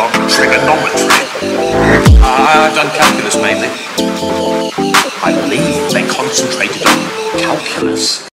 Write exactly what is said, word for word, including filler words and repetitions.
on trigonometry. Uh, I've done calculus mainly. I believe they concentrated on calculus.